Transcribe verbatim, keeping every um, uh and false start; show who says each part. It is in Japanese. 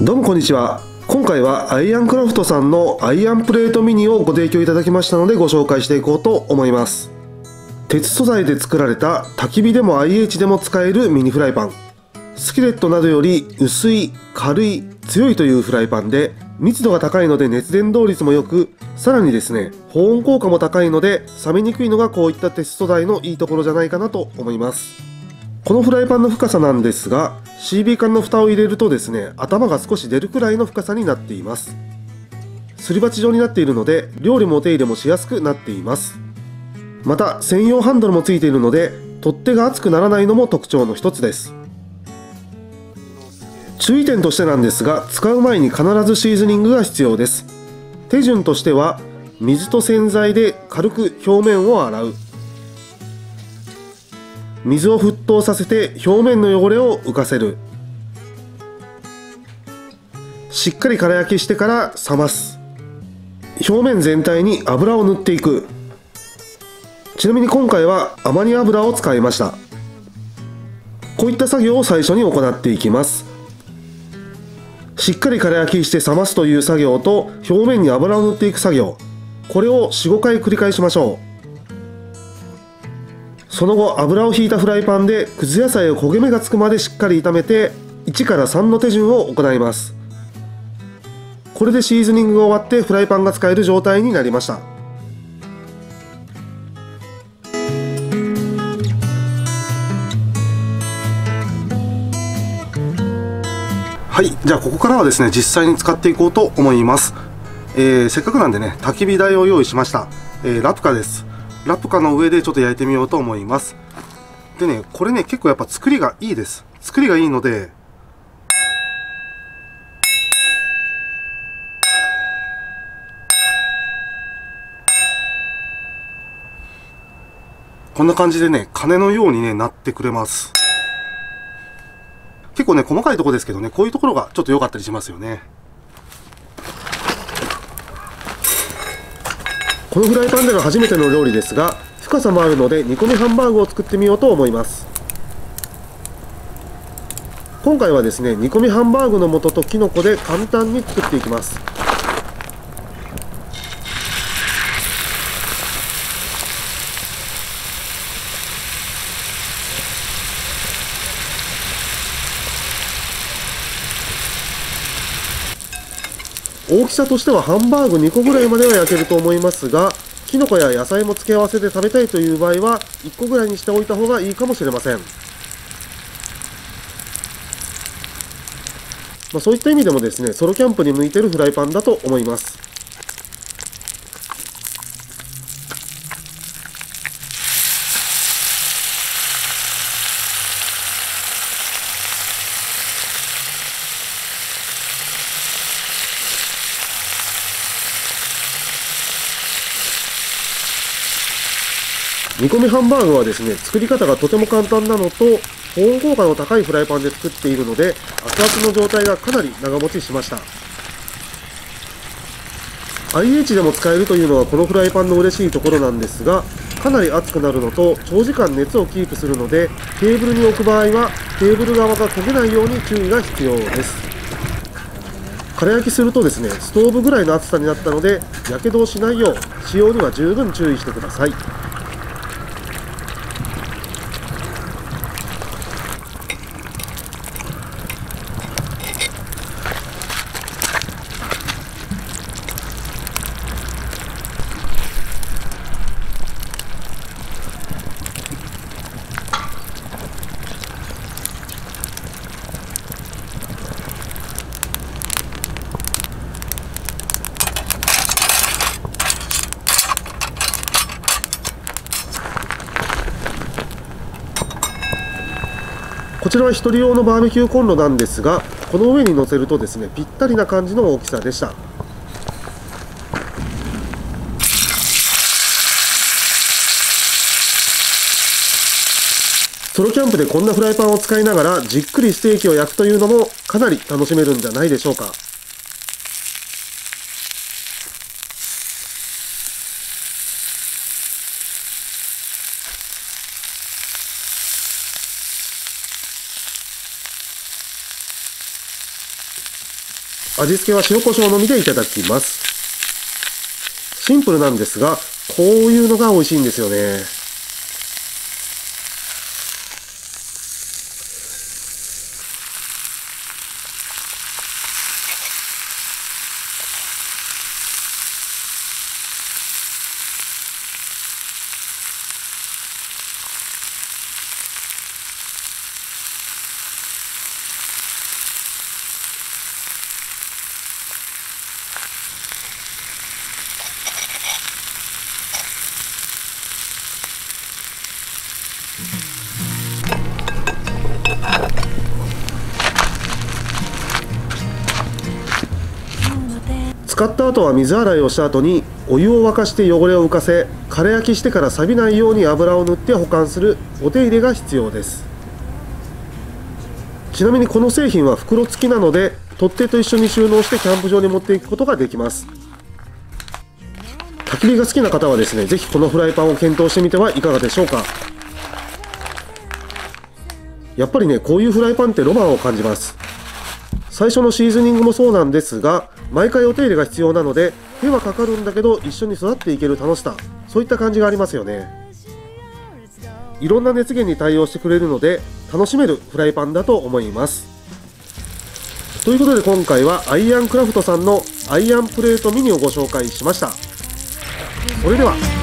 Speaker 1: どうもこんにちは。今回はアイアンクラフトさんのアイアンプレートミニをご提供いただきましたのでご紹介していこうと思います。鉄素材で作られた焚き火でも アイエイチ でも使えるミニフライパン。スキレットなどより薄い、軽い、強いというフライパンで密度が高いので熱伝導率も良く、さらにですね保温効果も高いので冷めにくいのがこういった鉄素材のいいところじゃないかなと思います。このフライパンの深さなんですが シービー 缶の蓋を入れるとですね頭が少し出るくらいの深さになっています。すり鉢状になっているので料理もお手入れもしやすくなっています。また専用ハンドルもついているので取っ手が熱くならないのも特徴の一つです。注意点としてなんですが、使う前に必ずシーズニングが必要です。手順としては水と洗剤で軽く表面を洗う、水を沸騰させて表面の汚れを浮かせる、しっかり空焼きしてから冷ます、表面全体に油を塗っていく。ちなみに今回はアマニ油を使いました。こういった作業を最初に行っていきます。しっかり空焼きして冷ますという作業と表面に油を塗っていく作業、これを よん、ごかい繰り返しましょう。その後油を引いたフライパンでくず野菜を焦げ目がつくまでしっかり炒めていちからさんの手順を行います。これでシーズニングが終わってフライパンが使える状態になりました。はい、じゃあここからはですね実際に使っていこうと思います。えー、せっかくなんでね焚き火台を用意しました。えー、ラプカです。ラプカの上でちょっと焼いてみようと思います。でねこれね結構やっぱ作りがいいです。作りがいいのでこんな感じでね鐘のようにね鳴ってくれます。結構ね細かいところですけどね、こういうところがちょっと良かったりしますよね。このフライパンでの初めての料理ですが深さもあるので煮込みハンバーグを作ってみようと思います。今回はですね煮込みハンバーグの素ときのこで簡単に作っていきます。大きさとしてはハンバーグにこぐらいまでは焼けると思いますが、きのこや野菜も付け合わせで食べたいという場合はいっこぐらいにしておいた方がいいかもしれません。まあ、そういった意味でもですねソロキャンプに向いているフライパンだと思います。煮込みハンバーグはですね作り方がとても簡単なのと保温効果の高いフライパンで作っているので熱々の状態がかなり長持ちしました。 アイエイチ でも使えるというのはこのフライパンの嬉しいところなんですが、かなり熱くなるのと長時間熱をキープするのでテーブルに置く場合はテーブル側が焦げないように注意が必要です。空焼きするとですねストーブぐらいの熱さになったのでやけどをしないよう使用には十分注意してください。こちらはひとり用のバーベキューコンロなんですが、この上に乗せるとですねぴったりな感じの大きさでした。ソロキャンプでこんなフライパンを使いながらじっくりステーキを焼くというのもかなり楽しめるんじゃないでしょうか。 味付けは塩コショウのみでいただきます。シンプルなんですが、こういうのが美味しいんですよね。使った後は水洗いをした後にお湯を沸かして汚れを浮かせ、空焼きしてから錆びないように油を塗って保管するお手入れが必要です。ちなみにこの製品は袋付きなので、取っ手と一緒に収納してキャンプ場に持っていくことができます。焚き火が好きな方はですね、ぜひこのフライパンを検討してみてはいかがでしょうか。やっぱりね、こういうフライパンってロマンを感じます。最初のシーズニングもそうなんですが、毎回お手入れが必要なので手はかかるんだけど一緒に育っていける楽しさ、そういった感じがありますよね。いろんな熱源に対応してくれるので楽しめるフライパンだと思います。ということで今回はアイアンクラフトさんのアイアンプレートミニをご紹介しました。それでは。